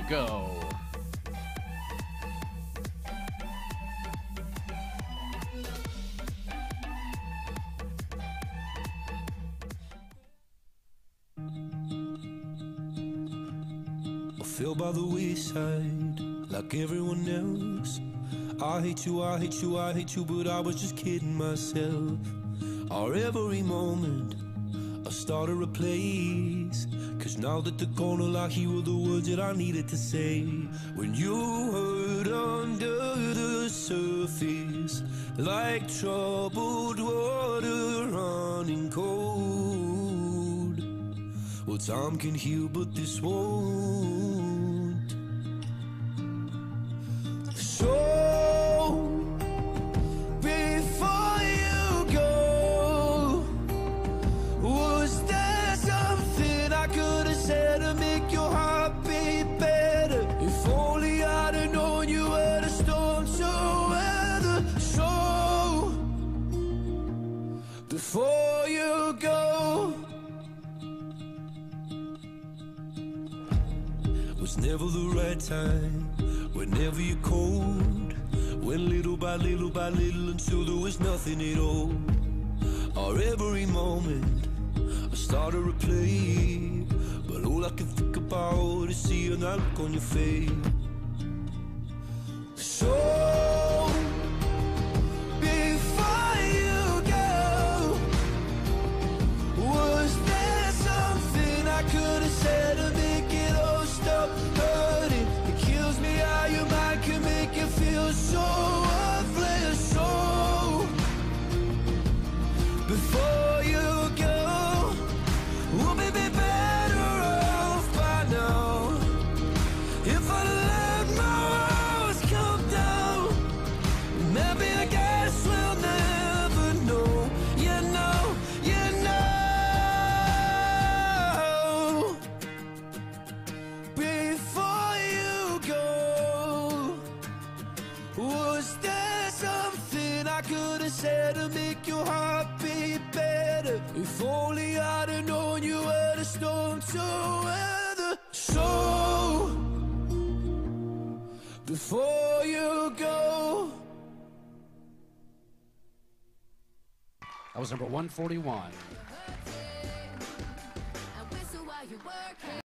go. I fell by the wayside like everyone else. I hate you, I hate you, I hate you, but I was just kidding myself. Our every moment I started a place, 'cause now that they're gone, all I hear were the words that I needed to say. When you hurt under the surface, like troubled water running cold. Well, time can heal, but this won't. So before you go, was there something I could have said to make your heart beat better? If only I'd have known you were the storm to weather. So before you go, was never the right time, whenever you're cold. Went little by little by little until there was nothing at all. Our every moment I started to play, but all I can think about is seeing that look on your face. So before you go, was there something I could have said to make it all stop hurting? It kills me how your mind can make you feel so worthless. So before you go, we'll be better off by now. If I let my walls come down, maybe I guess we'll never know. You know, you know. Before you go, was there something I could have said to make your heart beat better? If only I'd have known you were the storm to weather. So before you go. That was number 141.